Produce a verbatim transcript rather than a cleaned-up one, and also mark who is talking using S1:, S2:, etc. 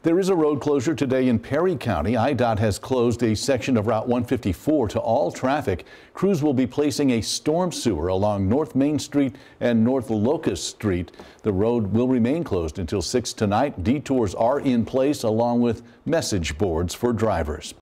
S1: There is a road closure today in Perry County. I D O T has closed a section of Route one fifty-four to all traffic. Crews will be placing a storm sewer along North Main Street and North Locust Street. The road will remain closed until six tonight. Detours are in place along with message boards for drivers.